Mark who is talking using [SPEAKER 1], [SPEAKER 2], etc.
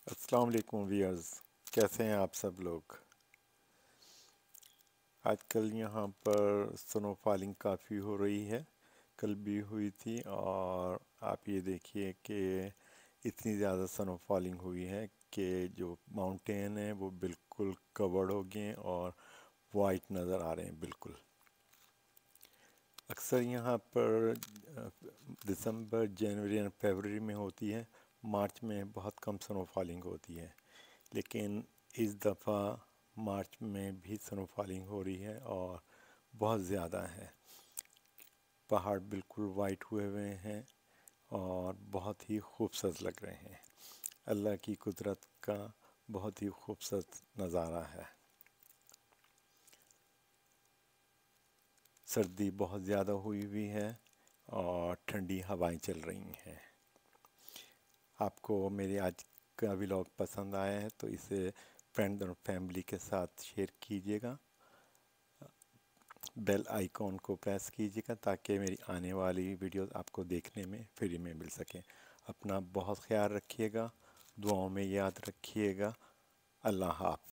[SPEAKER 1] السلام علیکم ویئرز، کیسے ہیں آپ سب لوگ؟ آج کل یہاں پر سنو فالنگ کافی ہو رہی ہے، کل بھی ہوئی تھی، اور آپ یہ دیکھیے کہ اتنی زیادہ سنو فالنگ ہوئی ہے کہ جو ماؤنٹین ہیں وہ بالکل کورڈ ہو گئے ہیں اور وائٹ نظر آ رہے ہیں بالکل۔ اکثر یہاں پر دسمبر، جنوری اور فیبرری میں ہوتی ہے، مارچ میں بہت کم سنو فالنگ ہوتی ہے، لیکن اس دفعہ مارچ میں بھی سنو فالنگ ہو رہی ہے اور بہت زیادہ ہے۔ پہاڑ بالکل وائٹ ہوئے ہوئے ہیں اور بہت ہی خوبصورت لگ رہے ہیں۔ اللہ کی قدرت کا بہت ہی خوبصورت نظارہ ہے۔ سردی بہت زیادہ ہوئی ہوئی ہے اور ٹھنڈی ہوائیں چل رہی ہیں۔ آپ کو میری آج کا ولاگ پسند آیا ہے تو اسے فرینڈ اور فیملی کے ساتھ شیئر کیجیے گا، بیل آئیکن کو پریس کیجیے گا تاکہ میری آنے والی ویڈیوز آپ کو دیکھنے میں فری میں مل سکیں۔ اپنا بہت خیال رکھیے گا، دعاؤں میں یاد رکھیے گا۔ اللہ حافظ۔